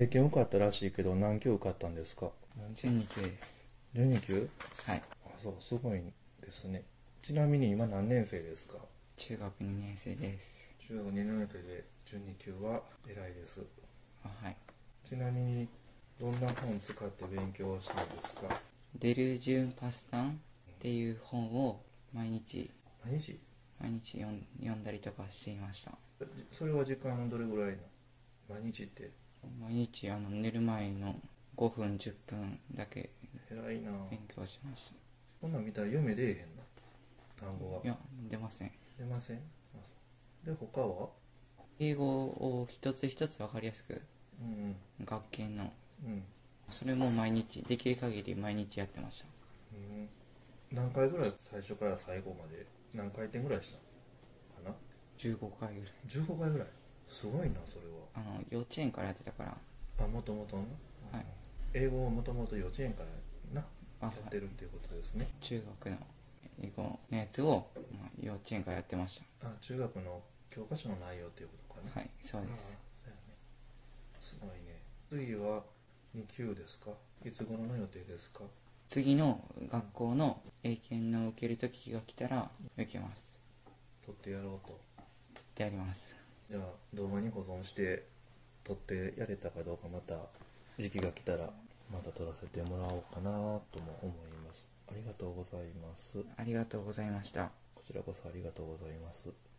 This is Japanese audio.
英検受かったらしいけど何級受かったんですか？ 12級です。 12級？ はい。 あ、そう、すごいですね。ちなみに今何年生ですか？ 中学2年生です。 中学2年生で12級は偉いです。 はい。 ちなみにどんな本使って勉強したんですか？ デルジュン・パスタンっていう本を毎日毎日？ 読んだりとかしていました。 それは時間どれぐらいな？毎日って。 毎日寝る前の5分10分だけ偉いな。 勉強しました。 こんなん見たら読め出えへんな、単語が。 いや、出ません。 出ません？で他は？ 英語を一つ一つ分かりやすく、 うん学研のうん。 それも毎日できる限り毎日やってました。 うん。何回ぐらい最初から最後まで何回転ぐらいしたかな？ 15回ぐらい。 15回ぐらい。すごいなそれは。 幼稚園からやってたから。 あ、もともとの。 はい。 英語をもともと幼稚園からなあ、 やってるっていうことですね。 中学の英語のやつを、幼稚園からやってましあ、中学の教科書の内容っていうことかな。 た。はい、そうです。 そうやね。すごいね。次は2級ですか？いつ頃の予定ですか？ 次の学校の英検の受ける時が来たら受けます。 撮ってやろうと。 取ってやります。 じゃあ動画に保存して撮ってやれたかどうか、また時期が来たらまた撮らせてもらおうかなとも思います。ありがとうございます。 ありがとうございました。 こちらこそありがとうございます。